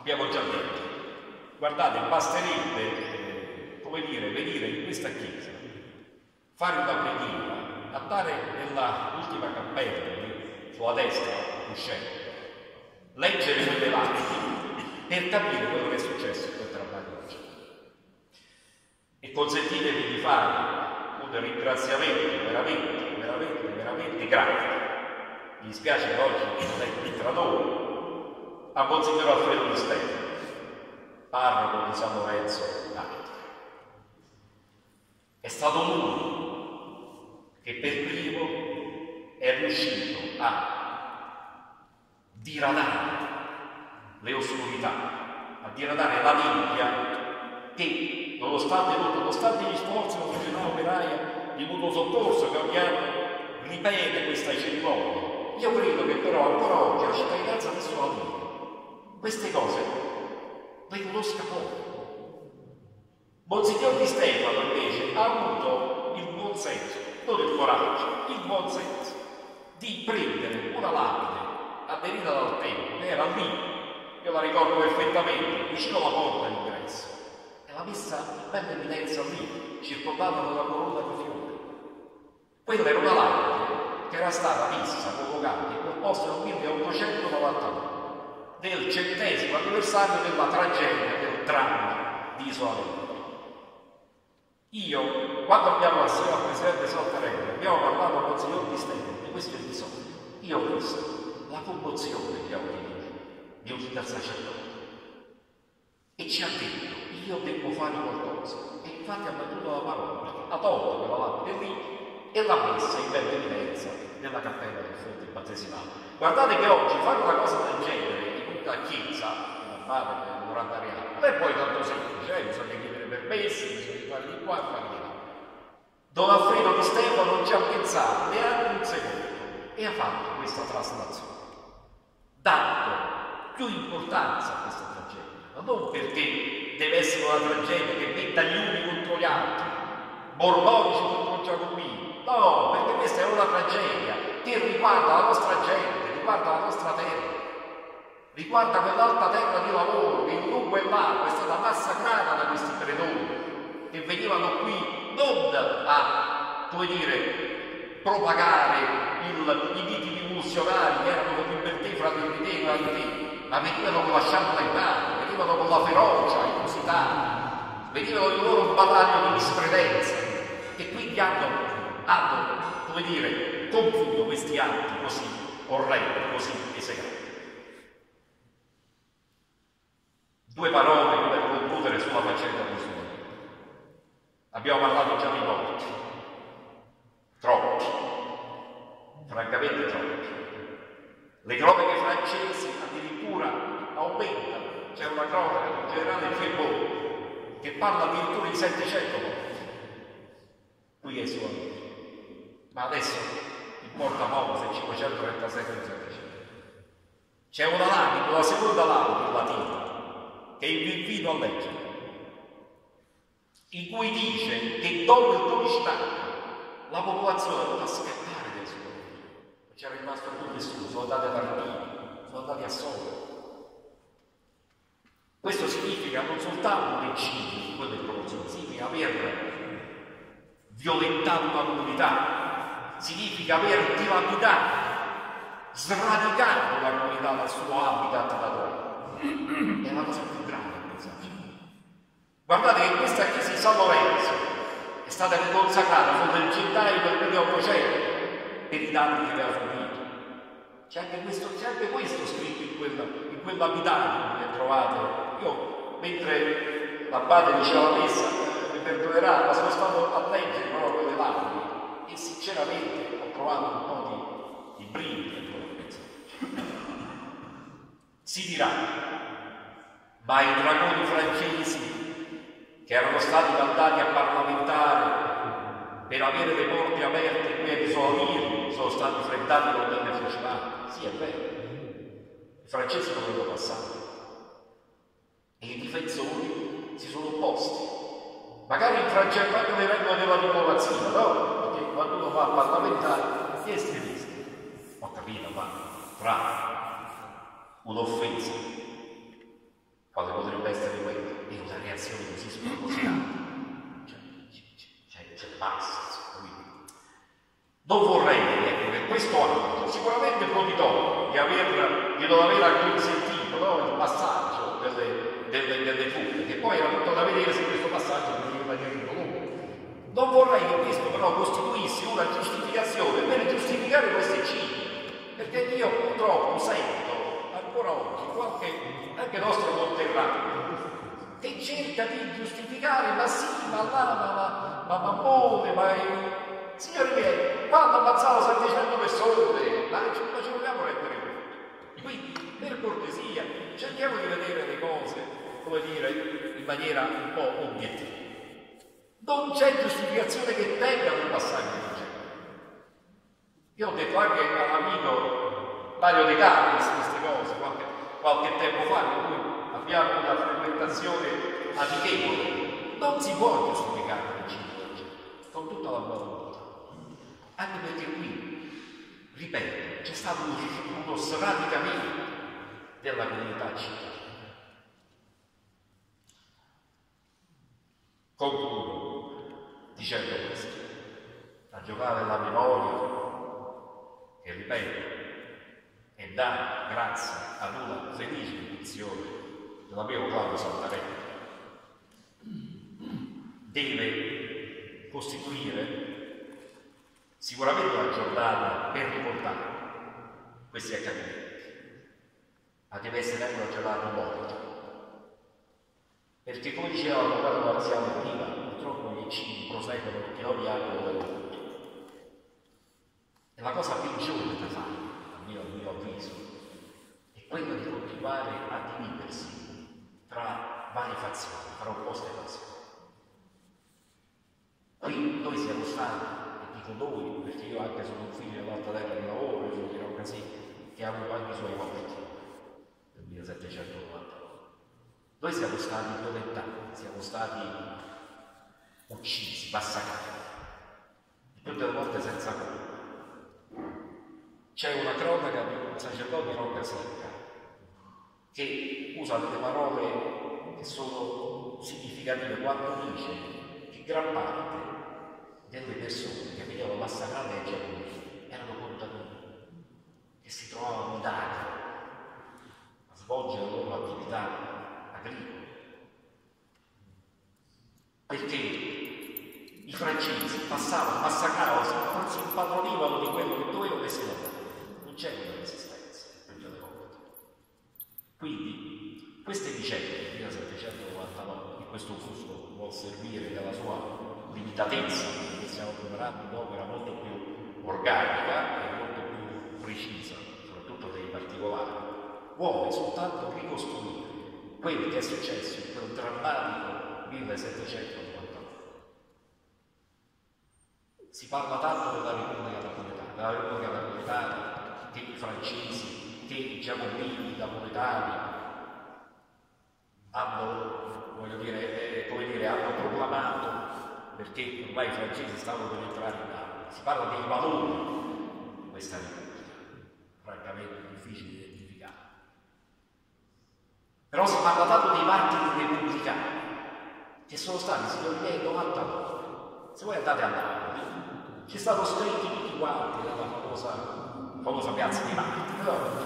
abbiamo già detto. Guardate, basterebbe, come dire, venire in questa chiesa, fare una preghiera, andare nella ultima cappella, sulla destra, uscendo, leggere quelle lapidi per capire quello che è successo in quel traballo oggi. E consentitemi di fare un ringraziamento veramente grande. Mi dispiace che oggi non è qui tra noi, a Monsignor Alfredo Di Stefano, parroco di San Lorenzo d'Arco. È stato lui che per primo è riuscito a diradare le oscurità, a diradare la nebbia che, nonostante gli sforzi della società operaia di mutuo soccorso che ogni anno ripete questa cerimonia, io credo che però ancora oggi la cittadinanza adesso la vive. Queste cose vengono scapate. Monsignor Di Stefano invece ha avuto il buon senso, non il coraggio, il buon senso di prendere una lapide aderita dal tempio, che era lì, io la ricordo perfettamente, vicino alla porta d'ingresso, e l'ha messa in bella evidenza lì, circondata da una corona di fiori. Quella era una lapide che era stata messa, convocata in quel posto nel 1899, del 100° anniversario della tragedia, del dramma di Isola del Mare. Io, quando abbiamo assieme al Presidente Saltarelli, abbiamo parlato con Monsignor Di Stefano di questo episodio, io ho visto la commozione che ha unito dal sacerdote e ci ha detto, io devo fare qualcosa. E infatti ha battuto la parola, ha tolto quella lapide lì e l'ha messa in bella evidenza nella cappella del fonte battesimale. Guardate che oggi fare una cosa del genere in una chiesa, non fate durante la reale, non è poi tanto semplice, bisogna chiedere permessi, bisogna fare di qua e fare di là. Don Alfredo Di Stefano non ci ha pensato neanche un secondo e ha fatto questa traslazione, dando più importanza a questa tragedia, ma non perché deve essere una tragedia che metta gli uni contro gli altri, borbonici contro Giacobini, no, perché questa è una tragedia che riguarda la nostra gente, riguarda la nostra terra, riguarda quell'alta terra di lavoro che in lungo e largo è stata massacrata da questi predoni che venivano qui non a, come dire, propagare i miti rivoluzionari che erano con libertà, fraternità, ma venivano con la sciabola in mano, venivano con la ferocia inusitata, venivano il loro bavaglio di miscredenza e quindi hanno, come dire, compiuto questi atti così orrendi, così esecrati. Due parole per concludere sulla faccenda di Isola. Abbiamo parlato già di morti, troppi, francamente troppi. Le cronache francesi addirittura aumentano, c'è una cronaca del generale Fiebot che parla addirittura di 700 morti. Qui è Isola. Ma adesso il portamoto è 537 o 700. C'è una lapide, la seconda lapide in latino, che vi invito a leggere, in cui dice che dopo il 12 maggio la popolazione dovrà scappare dai suoi luoghi. Non c'era rimasto più nessuno, sono andati ad Arpino, sono andati a Solo. Questo significa non soltanto un eccidio, quello è promozione, significa aver violentato una comunità, significa aver dilapidato, sradicato la comunità dal suo habitat naturale. È la cosa più grande, pensate. Guardate che questa chiesa di San Lorenzo è stata riconsacrata solo nel gennaio del 1800 per i danni che aveva subito. C'è anche questo scritto in quell'abitante che trovate. Io, mentre l'abate diceva la messa, mi perdonerà, ma sono stato a leggere proprio quelle lapidi e sinceramente ho trovato un po' di brividi in quello che pensavo. Si dirà, ma i dragoni francesi che erano stati mandati a parlamentare per avere le porte aperte qui a Isola Miri sono stati freddati con delle fucilate. Sì, è vero. I francesi non avevano passato. E i difensori si sono opposti. Magari in Francia anche ne vengono della diplomazia, no? Perché quando uno va a parlamentare, gli estremisti. Ho capito, ma fra un'offesa quale potrebbe essere quella, è una reazione così spropositata. C'è basta, quindi. Non vorrei, ecco, che questo anno, sicuramente proditorio, di non aver acconsentito, no, il passaggio delle truppe, che poi era tutto da vedere se questo passaggio poteva rimanere in comune. Non vorrei che questo però costituisse una giustificazione per giustificare queste cifre, perché io purtroppo sento ancora oggi qualche anche nostro conterraneo che cerca di giustificare, ma sì, ma là, ma Mammone, signori miei, quando ammazzavo 700 persone, ma ci vogliamo rendere conto. Quindi, per cortesia, cerchiamo di vedere le cose, come dire, in maniera un po' obiettiva. Non c'è giustificazione che tenga un passaggio del genere. Io ho detto anche all'amico Mario De Carlis queste cose qualche tempo fa, con cui abbiamo una frequentazione amichevole. Non si può giustificare il cibo del genere, con tutta la buona volontà. Anche perché qui, ripeto, c'è stato uno sradicamento della comunità cittadina. Concludo dicendo questo: a giocare alla memoria, che ripeto, è data grazie ad una felice intuizione dell'amico Claudio Santarelli, deve costituire sicuramente una giornata per ricordare questi accadimenti, ma deve essere anche una giornata morta, perché come diceva l'avvocato marziale prima, purtroppo gli eccidi proseguono perché ogni anno lo vedo tutto. E la cosa peggiore da fare, a mio avviso, è quella di continuare a dividersi tra varie fazioni, tra opposte fazioni. Qui noi siamo stati, e dico noi, perché io anche sono un figlio dell'alta terra di lavoro, io sono di Rocasì, che ha avuto anche i suoi morti nel 1790. Noi siamo stati violentati, siamo stati uccisi, massacrati, tutte le volte senza colpa. C'è una cronaca di un sacerdote di Roccasecca che usa delle parole che sono significative quando dice che gran parte delle persone che venivano massacrate ai giardini erano contadini che si trovavano in Italia a svolgere le loro attività agricole, perché i francesi passavano, massacravano, si impadronivano di quello che dovevano essere dati. Non c'è una resistenza, peggio delle volte. Quindi queste vicende del 1799, che questo fusto vuol servire della sua limitatezza, perché stiamo preparando un'opera molto più organica e molto più precisa, soprattutto dei particolari, vuole soltanto ricostruire quello che è successo in quel drammatico 1799. Si parla tanto della Repubblica Napoletana, che i francesi, che i giacobini napoletani hanno, hanno proclamato, perché ormai i francesi stavano per entrare in Napoli. Si parla dei valori di questa Repubblica, francamente difficile da identificare. Però si parla tanto dei martiri repubblicani, che sono stati, signori miei, 99. Se voi andate a Napoli, ci stanno scritti tutti quanti nella famosa piazza di Martiri,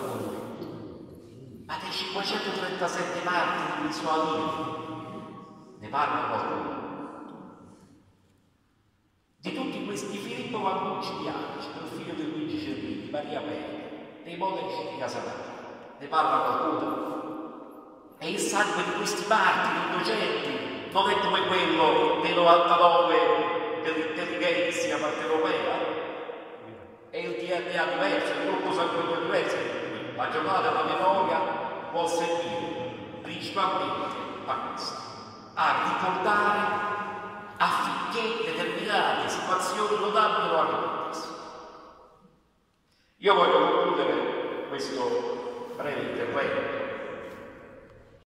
ma dei 537 martiri di Soalini ne parla qualcuno? Di tutti questi, Filippo Mannucci di Amici, del figlio di Luigi Cerrini, di Maria Pelle, dei monaci di Casanata, ne parla qualcuno? E il sangue di questi martiri innocenti non è come quello dei 99 dell'intelligenza partenopea, è il DNA diverso, è il gruppo sanguigno diverso. La giornata della memoria può servire principalmente a questo, a ricordare affinché determinate situazioni non abbiano a ripetersi. Io voglio concludere questo breve intervento